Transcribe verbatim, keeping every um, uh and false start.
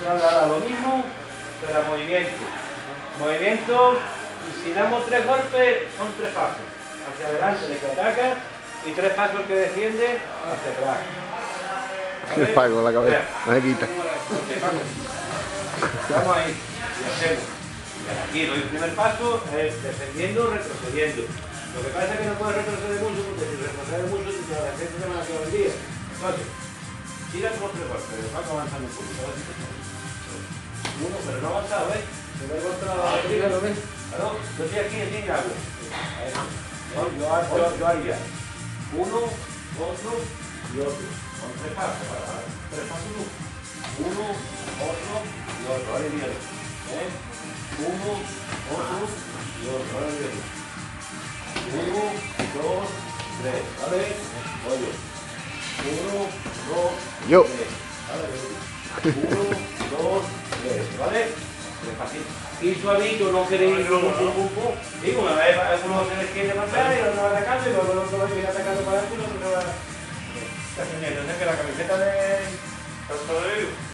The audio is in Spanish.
ahora lo mismo, pero a movimiento. Movimiento, y si damos tres golpes, son tres pasos. Hacia adelante de que ataca y tres pasos que defiende hacia atrás. El Paco, la cabeza, no se quita. Estamos ahí y hacemos. Aquí doy el primer paso, es defendiendo, retrocediendo. Lo que pasa es que no puedes retroceder mucho porque si retrocedes mucho, la defensa se van a quedar el día. Entonces, tira los tres golpes, pero Paco avanzando un poquito. Uno, pero no ha avanzado, ¿ves? Se ve el golpe a la batería, ¿lo ves? Claro, yo estoy aquí, aquí y hago. Yo, yo, yo haría uno, otro y otro. Son tres pasos, para tres pasos uno. Uno, otro y otro. Ahora viene. ¿Eh? Uno, otro y otro. Ahora viene. Uno, dos, tres. ¿Vale? Oye. Uno, dos, Yo. tres. ¿Vale? Uno, dos, tres. ¿Vale? Tres pasitos. Y suavito, no queréis pum, pum, pum, pum. Digo, una vez algunos se les quiere matar y otro va atacando y luego el otro va a ir atacando para adelante y el otro va a... Está enseñando, ¿no? Que la camiseta de...